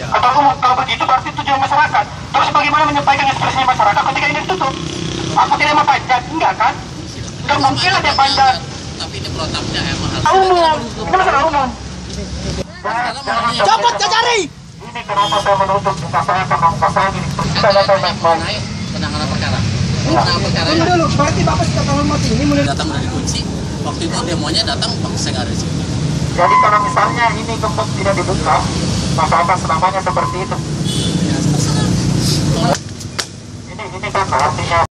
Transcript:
atau umum. Kalau begitu berarti tujuan masyarakat. Terus bagaimana menyampaikan ekspresinya masyarakat ketika ini ditutup? Aku tidak mau panjat, enggak kan? Enggak mungkin ada panjat. Tapi ini protapnya emang Umum, ini masalah umum. Cepat cari. Ini kenapa saya menuntut muka saya ke muka saya gini? Kita datang mengenai penanganan perkara. Penanganan perkara Tunggu dulu, berarti Bapak sudah tahu mati ini mulai datang udah dikunci. Waktu itu demonya datang, saya nggak ada di situ. Jadi kalau misalnya ini gembok tidak dibuka, maka akan selamanya seperti itu. Ini kan artinya